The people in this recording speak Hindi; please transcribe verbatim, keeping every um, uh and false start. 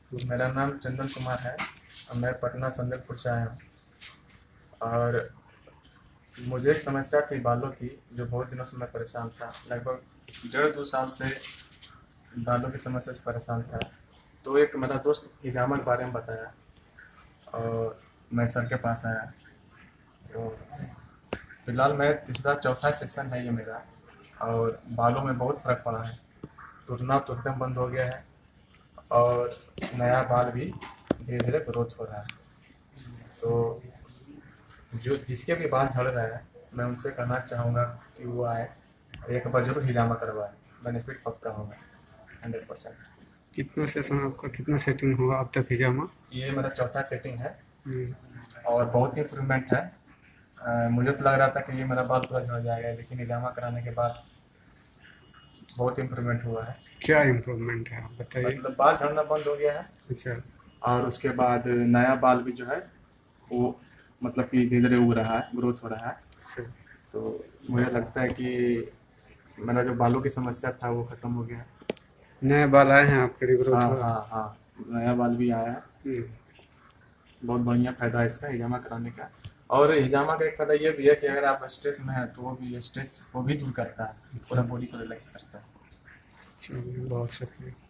मेरा नाम चंदन कुमार है और मैं पटना संदलपुर से आया हूँ। और मुझे एक समस्या थी बालों की, जो बहुत दिनों से मैं परेशान था। लगभग डेढ़ दो साल से बालों की समस्या से परेशान था। तो एक मेरा दोस्त हिजामा के बारे में बताया और मैं सर के पास आया। तो फिलहाल मैं तीसरा चौथा सेशन है ये मेरा, और बालों में बहुत फर्क पड़ा है। टूटना तो एकदम बंद हो गया है और नया बाल भी धीरे धीरे ग्रोथ हो रहा है। तो जो जिसके भी बाल झड़ रहे हैं, मैं उनसे कहना चाहूँगा कि वो आए और एक बार जरूर हिजामा करवाए। बेनिफिट पक्का होगा, हंड्रेड परसेंट। कितना सेशन आपका, कितना सेटिंग हुआ अब तक हिजामा? ये मेरा चौथा सेटिंग है हम्म, और बहुत ही इम्प्रूवमेंट है। अ, मुझे तो लग रहा था कि ये मेरा बाल पूरा झड़ जाएगा, लेकिन हिजामा कराने के बाद बहुत इम्प्रूवमेंट हुआ है। क्या इम्प्रूवमेंट है आप बताइए। मतलब बाल झड़ना बंद हो गया है अच्छा। और उसके बाद नया बाल भी जो है वो मतलब कि धीरे धीरे उग रहा है, ग्रोथ हो रहा है। अच्छा। तो मुझे लगता है कि मेरा जो बालों की समस्या था वो खत्म हो गया। नए बाल आए हैं आपके, हाँ रिग्रोथ हुआ? हाँ हाँ, नया बाल भी आया है। हम्म, बहुत बढ़िया फायदा है इसका हिजामा कराने का। और हिजामा का एक फायदा ये भी है कि अगर आप स्ट्रेस में हैं तो वो भी स्ट्रेस को भी दूर करता है, अच्छा। पूरा बॉडी को रिलैक्स करता है। चलिए, बहुत शुक्रिया।